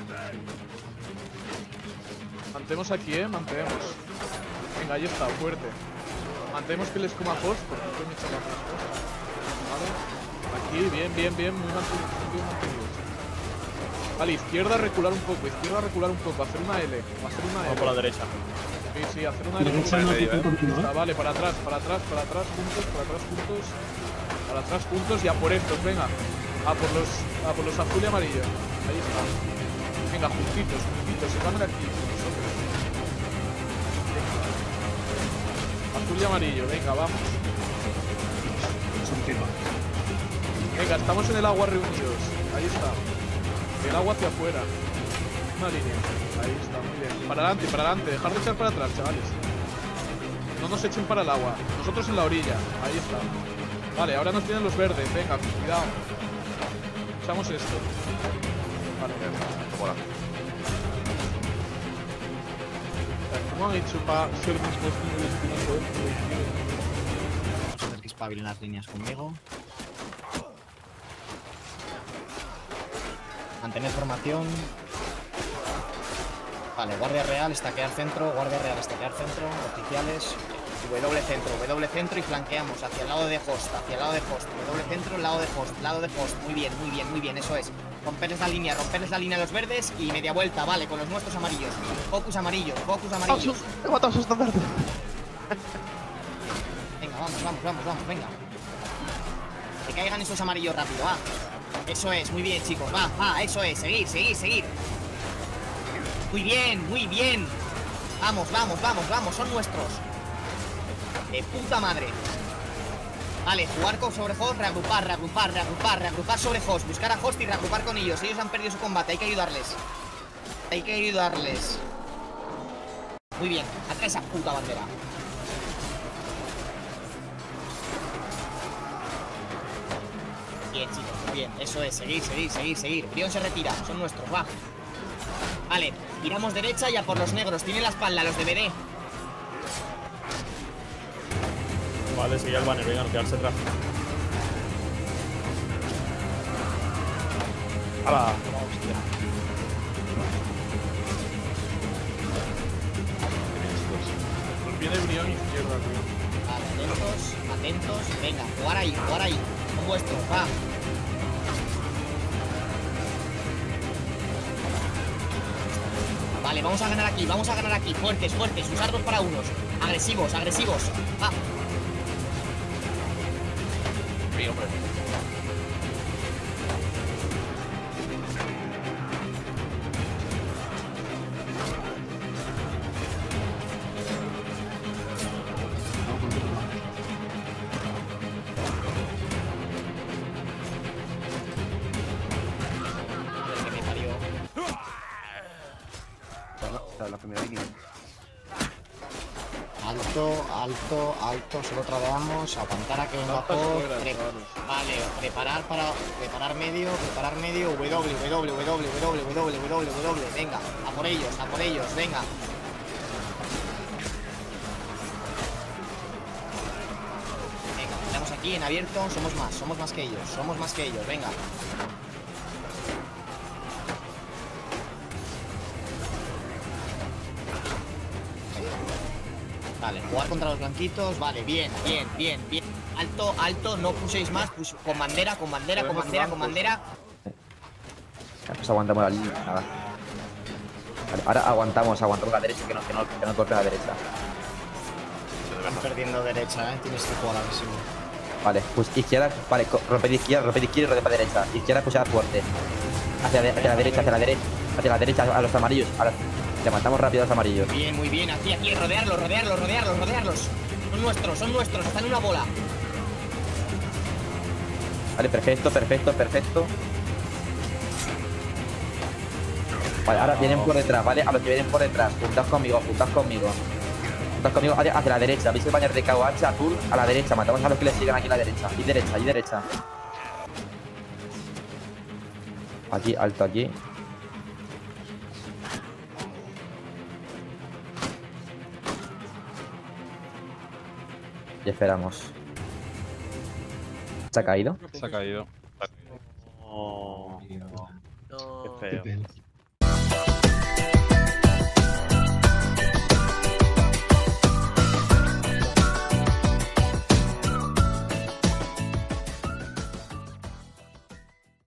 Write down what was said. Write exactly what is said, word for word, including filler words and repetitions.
Mantemos aquí, eh, mantenemos. Venga, ahí está, fuerte. Mantenemos que les coma host, porque no me echan la host. Vale. Aquí, bien, bien, bien, muy mantenidos, muy mantenidos. Vale, izquierda recular un poco, izquierda recular un poco, hacer una L, hacer una L. Vamos por la derecha. Sí, sí, hacer una L. Derecha no medio, continúa. Está, vale, para atrás, para atrás, para atrás, juntos, para atrás, juntos. Para atrás, juntos y a por estos, venga. A por los, a por los azul y amarillo. Ahí está. Venga, juntitos, juntitos, se van de aquí con nosotros. Azul y amarillo, venga, vamos. Venga, estamos en el agua reunidos. Ahí está. El agua hacia afuera. Una línea. Ahí está, muy bien. Para adelante, para adelante. Dejar de echar para atrás, chavales. No nos echen para el agua. Nosotros en la orilla. Ahí está. Vale, ahora nos tienen los verdes. Venga, cuidado. Echamos esto. Vale, Hola. ¿cómo han hecho para ser mismos niveles que no podemos decir? Vamos a hacer que espabilen las líneas conmigo. Mantener formación. Vale, guardia real, estaquear centro, guardia real, estaquear centro, oficiales. W centro, W centro y flanqueamos hacia el lado de host, hacia el lado de host. W centro, lado de host, lado de host. Muy bien, muy bien, muy bien, eso es. Romperles la línea, romperles la línea a los verdes y media vuelta, vale, con los nuestros amarillos. Focus amarillo, focus amarillo. ¡He matado a sus estandartes! Venga, vamos, vamos, vamos, vamos, venga. Que caigan esos amarillos rápido, va. Eso es, muy bien, chicos, va, va, eso es, seguir, seguir, seguir. Muy bien, muy bien. Vamos, vamos, vamos, vamos, son nuestros. De puta madre. Vale, jugar con sobre host, reagrupar, reagrupar, reagrupar, reagrupar sobre host, buscar a host y reagrupar con ellos. Ellos han perdido su combate, hay que ayudarles. Hay que ayudarles. Muy bien, atrás esa puta bandera. Bien, chicos, muy bien, eso es, seguir, seguir, seguir, seguir. Brion se retira, son nuestros, va. Vale, tiramos derecha y a por los negros, tienen la espalda, los de B D. Vale, sigue el banner, venga, no quedarse atrás. ¡Hala! Hostia. Nos viene Brion izquierda, tío. Vale, atentos, atentos. Venga, jugar ahí, jugar ahí. Con vuestros, va. Vale, vamos a ganar aquí, vamos a ganar aquí. Fuertes, fuertes, usar dos para unos. Agresivos, agresivos. Va. Sí, hombre. Joder, que me parió. La primera línea. Alto, alto, alto, solo tradeamos, aguantar a que venga Altas por fuera, pre- chavales. Vale, preparar para preparar medio, preparar medio, W, W, W, W, W, W, W, venga, a por ellos, a por ellos, venga. Venga, estamos aquí en abierto, somos más, somos más que ellos, somos más que ellos, venga. Vale, jugar contra los blanquitos, vale, bien, bien, bien, bien. Alto, alto, no puséis más, pus con bandera, con bandera, con bandera, con bandera. Pues aguantamos la línea, nada. Vale, ahora aguantamos, aguantamos la derecha, que no, que no, que no toque la derecha. Están perdiendo derecha, eh, tienes que jugar agresivo. Vale, pues izquierda, vale, romper izquierda, romper izquierda y romper para derecha. Izquierda, pues fuerte. Hacia, de, hacia la derecha, hacia la derecha, hacia la derecha, a los amarillos. A los, levantamos rápido a los amarillos. Bien, muy bien, aquí, aquí, rodearlos, rodearlos, rodearlos, rodearlos. Son nuestros, son nuestros, están en una bola. Vale, perfecto, perfecto, perfecto. Vale, ahora vienen por detrás, ¿vale? A los que vienen por detrás, juntaos conmigo, juntaos conmigo. Juntaos conmigo hacia, hacia la derecha. ¿Veis el bañar de K O H azul? A la derecha, matamos a los que le siguen aquí a la derecha. Y derecha, y derecha. Aquí, alto aquí. Y esperamos. ¿Se ha caído? Se ha caído. Oh, Qué feo. Qué pena.